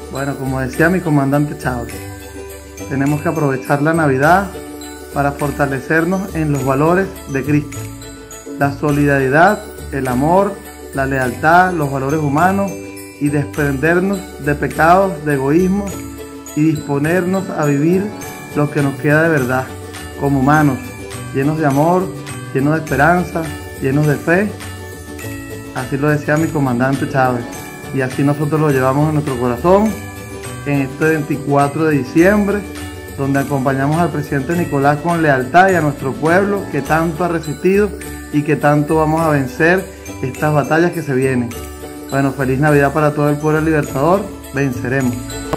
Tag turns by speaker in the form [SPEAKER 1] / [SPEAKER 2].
[SPEAKER 1] Bueno, como decía mi comandante Chávez, tenemos que aprovechar la Navidad para fortalecernos en los valores de Cristo. La solidaridad, el amor, la lealtad, los valores humanos y desprendernos de pecados, de egoísmo y disponernos a vivir lo que nos queda de verdad, como humanos, llenos de amor, llenos de esperanza, llenos de fe. Así lo decía mi comandante Chávez, y así nosotros lo llevamos en nuestro corazón en este 24 de diciembre, donde acompañamos al presidente Nicolás con lealtad y a nuestro pueblo que tanto ha resistido y que tanto vamos a vencer estas batallas que se vienen. Bueno, feliz Navidad para todo el pueblo libertador, venceremos.